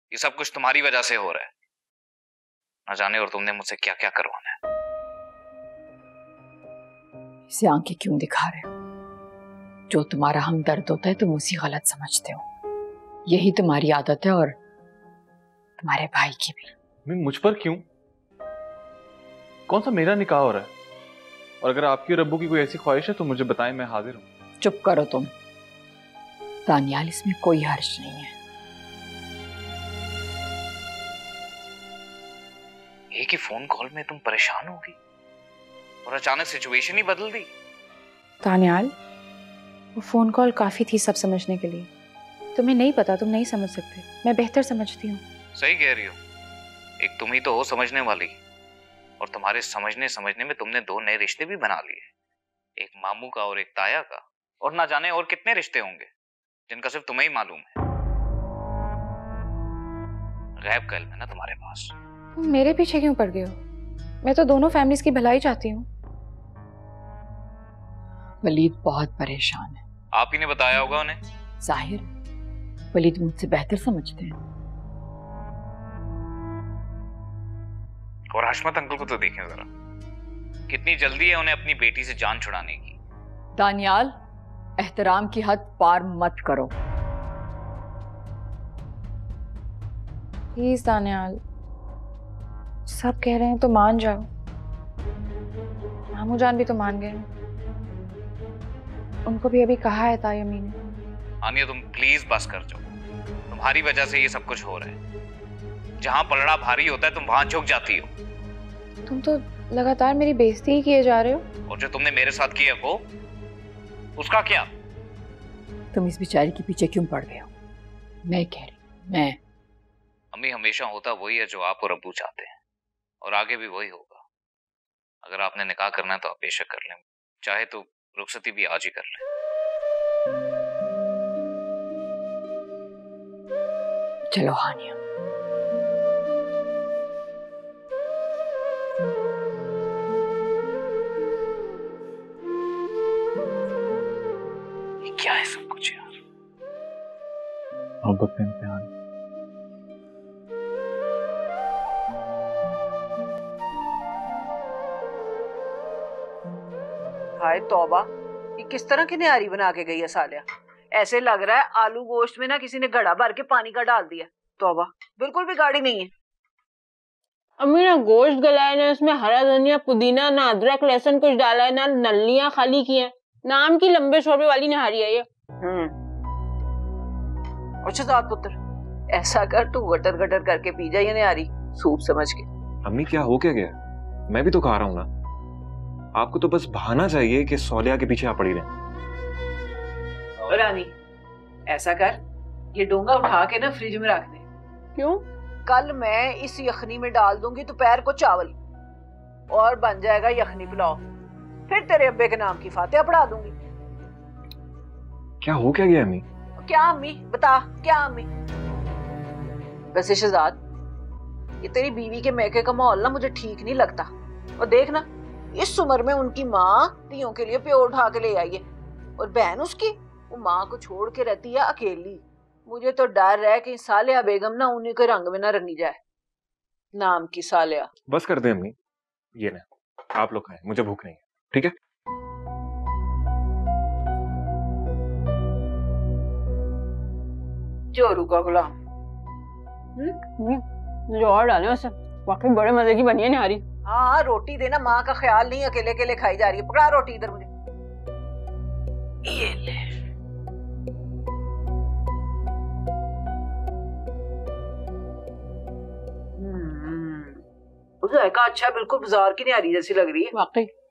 ये सब कुछ तुम्हारी वजह से हो रहा है। न जाने और तुमने मुझसे क्या क्या करवाना है। इसे आंखें क्यों दिखा रहे हो? जो तुम्हारा हमदर्द होता है तुम उसी गलत समझते हो। यही तुम्हारी आदत है और तुम्हारे भाई की भी। मैं मुझ पर क्यों? कौन सा मेरा निकाह हो रहा है? और अगर आपकी और अब्बू की कोई ऐसी ख्वाहिश है तो मुझे बताएं, मैं हाजिर हूं। चुप करो तुम दानियाल, इसमें कोई हर्ज नहीं है। एक ही फोन कॉल में तुम परेशान होगी और अचानक सिचुएशन ही बदल दी। दानियाल, वो फोन कॉल काफी थी सब समझने के लिए। तुम्हें नहीं पता, तुम नहीं समझ सकते, मैं बेहतर समझती हूँ। सही कह रही हो। एक तुम ही तो हो समझने वाली, और तुम्हारे समझने समझने में तुमने 2 नए रिश्ते भी बना लिए, एक मामू का और एक ताया का, और ना जाने और कितने रिश्ते होंगे जिनका सिर्फ तुम्हें ही मालूम है। गैब का इल्म है ना तुम्हारे पास। तुम मेरे पीछे क्यों पड़ गए हो? मैं तो दोनों फैमिलीज की भलाई चाहती हूँ। वलीद बहुत परेशान है। आप ही ने बताया होगा उन्हें। जाहिर, वलीद मुझसे बेहतर समझते हैं। और हशमत अंकल को तो देखें जरा, कितनी जल्दी है उन्हें अपनी बेटी से जान छुड़ाने की। दानियाल, एहतराम की हद पार मत करो। प्लीज दानियाल, सब कह रहे हैं तो मान जाओ। मामू जान भी तो मान गए, उनको भी अभी कहा है तायमी ने। आनिया तुम प्लीज बस कर जाओ, तुम्हारी वजह से ये सब कुछ हो रहा है। जहां पलड़ा भारी होता है तुम वहां झुक जाती हो। तुम तो लगातार मेरी बेइज्जती ही किए जा रहे हो। और जो तुमने मेरे साथ किया वो, उसका क्या? तुम इस बेचारी के पीछे क्यों पड़ गए हो? मैं कह रही, मैं। अम्मी, हमेशा होता वही है जो आप और अब्बू चाहते हैं, और आगे भी वही होगा। अगर आपने निकाह करना है तो आप बेशक कर लें, चाहे तो रुखसती भी आज ही कर लें। चलो हानिया। ये क्या है सब कुछ यार? मोहब्बत का इम्तिहान। हाय तौबा, ये किस तरह की निहारी बना के गई है सालिया। ऐसे लग रहा है आलू गोश्त में ना किसी ने घड़ा भर के पानी का डाल दिया। तौबा, बिल्कुल भी गाढ़ी नहीं है। अम्मी ना गोश्त गलाया, ना उसमें हरा धनिया, पुदीना, ना अदरक लहसुन कुछ डाला है, ना नलियां खाली की है। नाम की लंबे शोरबे वाली निहारी है ये। अच्छा जात पुत्र, ऐसा कर तू गटर गटर करके पी जा ये निहारी, सूप समझ के। अम्मी क्या हो क्या गया? मैं भी तो खा रहा हूँ ना। आपको तो बस बहाना चाहिए कि सौलिया के पीछे आप पड़ी रहें। रानी, ऐसा कर, ये डोंगा उठा के ना फ्रिज में रख दे। क्यों? कल मैं इस यखनी में डाल दूंगी दोपहर को चावल, और बन जाएगा यखनी पुलाव। फिर तेरे अब्बे के नाम की फातिहा पढ़ा दूंगी। क्या हो क्या गया अम्मी? क्या अम्मी? बता क्या अम्मी? वैसे शहजाद, ये तेरी बीवी के मैके का माहौल ना मुझे ठीक नहीं लगता। और देख ना, इस उम्र में उनकी माँ तियों के लिए प्यो उठा के ले आई है, और बहन उसकी वो माँ को छोड़ के रहती है अकेली। मुझे तो डर है कि सालिया बेगम ना उन्हीं के रंग में ना रंगी जाए। नाम की सालिया। बस कर दे अम्मी, ये ना आप लोग खाएं, मुझे भूख नहीं है, ठीक है? जोरू का गुलाम। जो और डाले उसे, वाकई बड़े मजे की बनी है निहारी। हाँ, रोटी देना, माँ का ख्याल नहीं अकेले अकेले खाई जा रही है। पकड़ा रोटी इधर मुझे। ये ले। जायका अच्छा, बिल्कुल बाजार की निहारी जैसी लग रही है। वाकई